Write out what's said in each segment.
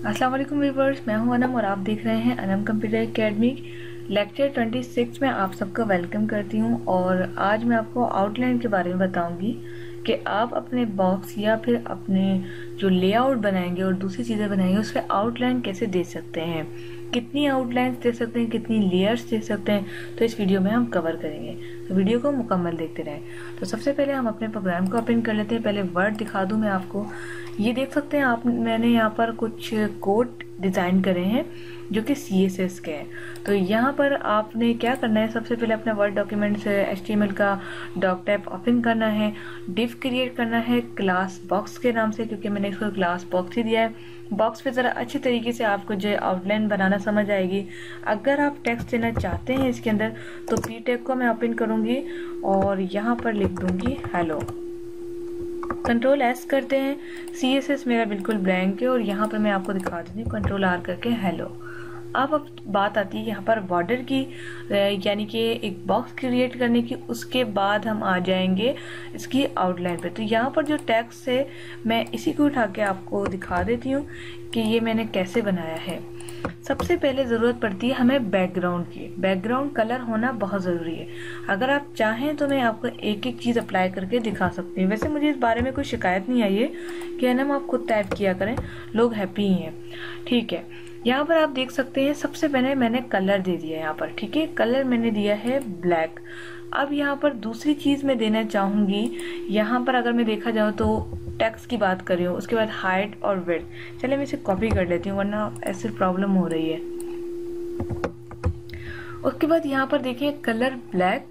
अस्सलाम वालेकुम व्यूअर्स, मैं हूं अनम और आप देख रहे हैं अनम कंप्यूटर एकेडमी। लेक्चर 26 में आप सबका वेलकम करती हूं और आज मैं आपको आउटलाइन के बारे में बताऊंगी कि आप अपने बॉक्स या फिर अपने जो लेआउट बनाएंगे और दूसरी चीज़ें बनाएंगे उस पर आउटलाइन कैसे दे सकते हैं, कितनी आउटलाइंस दे सकते हैं, कितनी लेयर्स दे सकते हैं। तो इस वीडियो में हम कवर करेंगे, तो वीडियो को मुकम्मल देखते रहें। तो सबसे पहले हम अपने प्रोग्राम को ओपन कर लेते हैं। पहले वर्ड दिखा दूं मैं आपको। ये देख सकते हैं आप, मैंने यहाँ पर कुछ कोड डिज़ाइन करे हैं जो कि CSS के हैं। तो यहाँ पर आपने क्या करना है, सबसे पहले अपना वर्ड डॉक्यूमेंट से HTML का डॉक टाइप ओपन करना है, डिव क्रिएट करना है क्लास बॉक्स के नाम से, क्योंकि मैंने इसको क्लास बॉक्स ही दिया है। बॉक्स पे ज़रा अच्छी तरीके से आपको जो आउटलाइन बनाना समझ आएगी। अगर आप टेक्स्ट देना चाहते हैं इसके अंदर तो P टैग को मैं ओपन करूँगी और यहाँ पर लिख दूँगी हेलो। कंट्रोल S करते हैं। CSS मेरा बिल्कुल ब्लैंक है और यहाँ पर मैं आपको दिखा देती हूँ कंट्रोल R करके हेलो। अब बात आती है यहाँ पर बॉर्डर की, यानी कि एक बॉक्स क्रिएट करने की। उसके बाद हम आ जाएंगे इसकी आउटलाइन पे। तो यहाँ पर जो टेक्स्ट है मैं इसी को उठा के आपको दिखा देती हूँ कि ये मैंने कैसे बनाया है। सबसे पहले ज़रूरत पड़ती है हमें बैकग्राउंड की। बैकग्राउंड कलर होना बहुत ज़रूरी है। अगर आप चाहें तो मैं आपको एक एक चीज़ अप्लाई करके दिखा सकती हूँ। वैसे मुझे इस बारे में कोई शिकायत नहीं आई है कि है ना, आप खुद टाइप किया करें, लोग हैप्पी ही हैं। ठीक है, यहाँ पर आप देख सकते हैं सबसे पहले मैंने कलर दे दिया है यहाँ पर। ठीक है, कलर मैंने दिया है ब्लैक। अब यहाँ पर दूसरी चीज़ मैं देना चाहूँगी, यहाँ पर अगर मैं देखा जाऊँ तो टेक्स्ट की बात कर रही हूँ, उसके बाद हाइट और विड्थ। चलिए मैं इसे कॉपी कर लेती हूँ वरना ऐसे प्रॉब्लम हो रही है। उसके बाद यहाँ पर देखिए कलर ब्लैक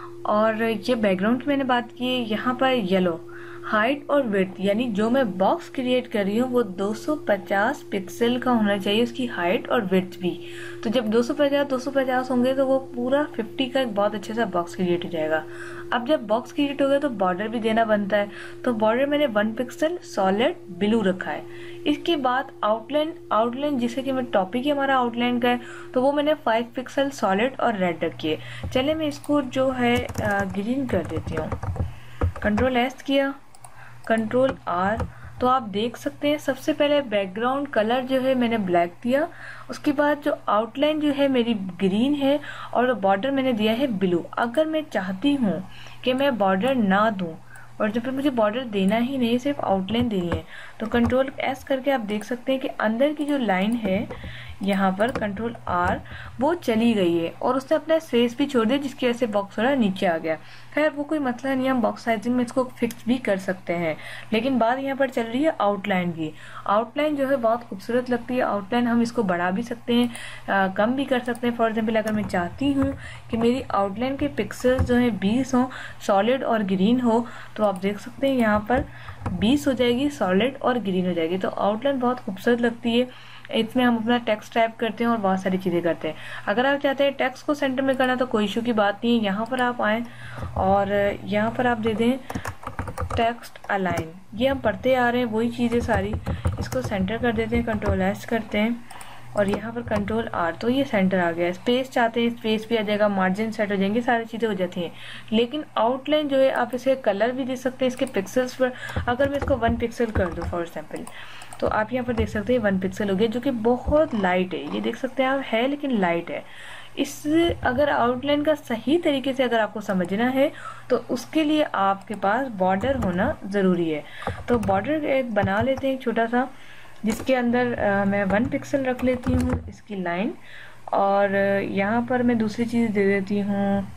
और ये बैकग्राउंड की मैंने बात की है। यहाँ पर येलो, हाइट और विड्थ, यानी जो मैं बॉक्स क्रिएट कर रही हूँ वो 250 पिक्सल का होना चाहिए, उसकी हाइट और विड्थ भी। तो जब 250 होंगे तो वो पूरा 50 का एक बहुत अच्छा सा बॉक्स क्रिएट हो जाएगा। अब जब बॉक्स क्रिएट हो गया तो बॉर्डर भी देना बनता है। तो बॉर्डर मैंने 1 पिक्सल सॉलिड ब्लू रखा है। इसके बाद आउटलाइन जिसे कि मैं टॉपिक ही हमारा आउटलाइन का है, तो वो मैंने 5 पिक्सल सॉलिड और रेड रखी है। चलिए मैं इसको जो है ग्रीन कर देती हूँ। कंट्रोल S किया, कंट्रोल R, तो आप देख सकते हैं सबसे पहले बैकग्राउंड कलर जो है मैंने ब्लैक दिया। उसके बाद जो आउटलाइन जो है मेरी ग्रीन है और बॉर्डर मैंने दिया है ब्लू। अगर मैं चाहती हूँ कि मैं बॉर्डर ना दूं और जब मुझे बॉर्डर देना ही नहीं, सिर्फ आउटलाइन देनी है, तो कंट्रोल S करके आप देख सकते हैं कि अंदर की जो लाइन है यहाँ पर कंट्रोल R वो चली गई है और उसने अपना स्पेस भी छोड़ दिया, जिसकी वजह से बॉक्स थोड़ा नीचे आ गया। खैर वो कोई मसला नहीं, हम बॉक्स साइजिंग में इसको फिक्स भी कर सकते हैं। लेकिन बात यहाँ पर चल रही है आउटलाइन की। आउटलाइन जो है बहुत खूबसूरत लगती है। आउटलाइन हम इसको बढ़ा भी सकते हैं, कम भी कर सकते हैं। फॉर एग्जाम्पल अगर मैं चाहती हूँ कि मेरी आउटलाइन के पिक्सल्स जो है 20 हो, सॉलिड और ग्रीन हो, तो आप देख सकते हैं यहाँ पर 20 हो जाएगी, सॉलिड और ग्रीन हो जाएगी। तो आउटलाइन बहुत खूबसूरत लगती है। इसमें हम अपना टेक्स्ट टाइप करते हैं और बहुत सारी चीज़ें करते हैं। अगर आप चाहते हैं टेक्स्ट को सेंटर में करना तो कोई इशू की बात नहीं है। यहाँ पर आप आएँ और यहाँ पर आप दे दें टेक्स्ट अलाइन। ये हम पढ़ते आ रहे हैं वही चीज़ें सारी, इसको सेंटर कर देते हैं, कंट्रोल S करते हैं और यहाँ पर कंट्रोल R, तो ये सेंटर आ गया। स्पेस चाहते हैं स्पेस भी आ जाएगा, मार्जिन सेट हो जाएंगे, सारी चीज़ें हो जाती हैं। लेकिन आउटलाइन जो है आप इसे कलर भी दे सकते हैं इसके पिक्सल्स पर। अगर मैं इसको 1 पिक्सल कर दूँ फॉर एग्जाम्पल, तो आप यहाँ पर देख सकते हैं 1 पिक्सल हो गया, जो कि बहुत लाइट है। ये देख सकते हैं आप, है लेकिन लाइट है। इस अगर आउटलाइन का सही तरीके से अगर आपको समझना है तो उसके लिए आपके पास बॉर्डर होना ज़रूरी है। तो बॉर्डर एक बना लेते हैं छोटा सा, जिसके अंदर मैं 1 पिक्सल रख लेती हूँ इसकी लाइन, और यहाँ पर मैं दूसरी चीज़ दे देती हूँ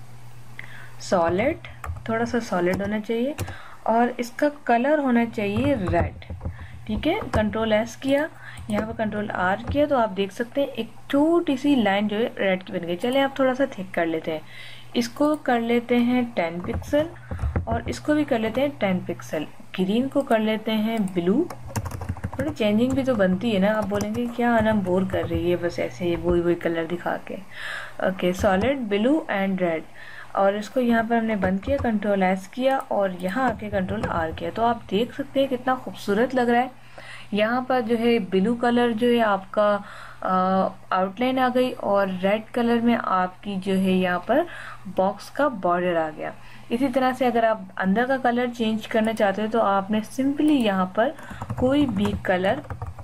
सॉलिड, थोड़ा सा सॉलिड होना चाहिए और इसका कलर होना चाहिए रेड। ठीक है, कंट्रोल S किया, यहाँ पर कंट्रोल R किया, तो आप देख सकते हैं एक छोटी सी लाइन जो है रेड की बन गई। चलिए आप थोड़ा सा थिक कर लेते हैं, इसको कर लेते हैं 10 पिक्सल और इसको भी कर लेते हैं 10 पिक्सल। ग्रीन को कर लेते हैं ब्लू। थोड़ी चेंजिंग भी तो बनती है ना, आप बोलेंगे क्या अनम बोर कर रही है बस ऐसे वही कलर दिखा के। Okay, solid blue and red, और इसको यहाँ पर हमने बंद किया, कंट्रोल S किया और यहाँ आके कंट्रोल R किया। तो आप देख सकते हैं कितना खूबसूरत लग रहा है। यहाँ पर जो है ब्लू कलर जो है आपका आउटलाइन आ गई और रेड कलर में आपकी जो है यहाँ पर बॉक्स का बॉर्डर आ गया। इसी तरह से अगर आप अंदर का कलर चेंज करना चाहते हो तो आपने सिंपली यहाँ पर कोई भी कलर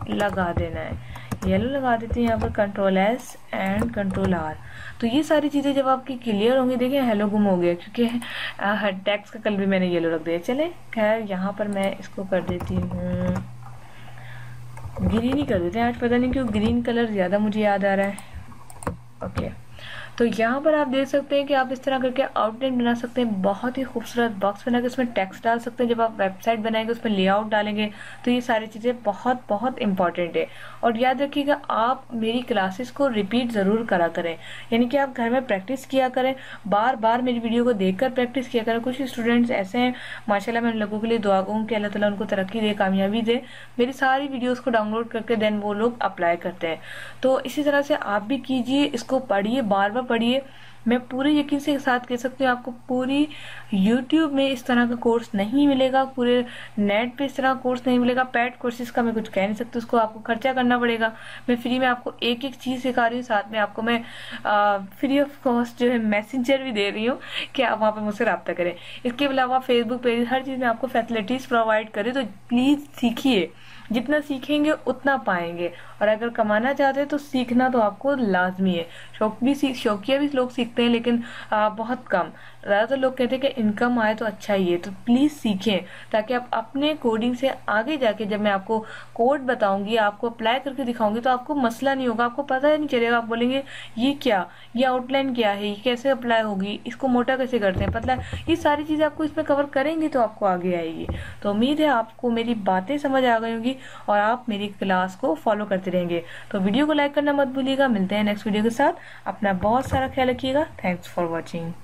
लगा देना है। येलो लगा देते हैं यहाँ पर, Ctrl+S एंड Ctrl+R। तो ये सारी चीज़ें जब आपकी क्लियर होंगी, देखिए हेलो गुम हो गया क्योंकि टेक्स्ट का कलर भी मैंने येलो रख दिया। चले खैर यहाँ पर मैं इसको कर देती हूँ ग्रीन ही कर देते हैं आज, पता नहीं क्यों ग्रीन कलर ज़्यादा मुझे याद आ रहा है। ओके, तो यहाँ पर आप देख सकते हैं कि आप इस तरह करके आउटलाइन बना सकते हैं, बहुत ही खूबसूरत बॉक्स बना के उसमें टेक्स्ट डाल सकते हैं। जब आप वेबसाइट बनाएंगे उसमें लेआउट डालेंगे तो ये सारी चीज़ें बहुत बहुत इंपॉर्टेंट है। और याद रखिएगा आप मेरी क्लासेस को रिपीट ज़रूर करा करें, यानी कि आप घर में प्रैक्टिस किया करें, बार बार मेरी वीडियो को देखकर प्रैक्टिस किया करें। कुछ स्टूडेंट्स ऐसे हैं माशाल्लाह, मैं उन लोगों के लिए दुआ करूँ कि अल्लाह ताला उनको तरक्की दे, कामयाबी दे, मेरी सारी वीडियोज़ को डाउनलोड करके देन वो लोग अप्लाई करते हैं। तो इसी तरह से आप भी कीजिए, इसको पढ़िए, बार बार पढ़िए। मैं पूरे यकीन से साथ कह सकती हूँ आपको पूरी YouTube में इस तरह का कोर्स नहीं मिलेगा, पूरे नेट पे इस तरह का कोर्स नहीं मिलेगा। पेड कोर्सेज का मैं कुछ कह नहीं सकती, उसको आपको खर्चा करना पड़ेगा। मैं फ्री में आपको एक एक चीज़ सिखा रही हूँ, साथ में आपको मैं फ्री ऑफ कॉस्ट जो है मैसेंजर भी दे रही हूँ कि आप वहाँ पे मुझसे रब्ता करें। इसके अलावा फेसबुक पेज, हर चीज़ में आपको फैसिलिटीज़ प्रोवाइड करें। तो प्लीज़ सीखिए, जितना सीखेंगे उतना पाएंगे। और अगर कमाना चाहते हैं तो सीखना तो आपको लाजमी है। शौकिया भी लोग सीखते हैं लेकिन बहुत कम। ज़्यादातर लोग कहते हैं कि इनकम आए तो अच्छा ही है। तो प्लीज़ सीखें ताकि आप अपने कोडिंग से आगे जाके जब मैं आपको कोड बताऊंगी, आपको अप्लाई करके दिखाऊंगी तो आपको मसला नहीं होगा, आपको पता ही नहीं चलेगा। आप बोलेंगे ये क्या, ये आउटलाइन क्या है, ये कैसे अप्लाई होगी, इसको मोटा कैसे करते हैं, पतला, ये सारी चीज़ें आपको इसमें कवर करेंगे तो आपको आगे आएगी। तो उम्मीद है आपको मेरी बातें समझ आ गई होंगी और आप मेरी क्लास को फॉलो करते रहेंगे। तो वीडियो को लाइक करना मत भूलिएगा। मिलते हैं नेक्स्ट वीडियो के साथ। अपना बहुत सारा ख्याल रखिएगा। Thanks for watching.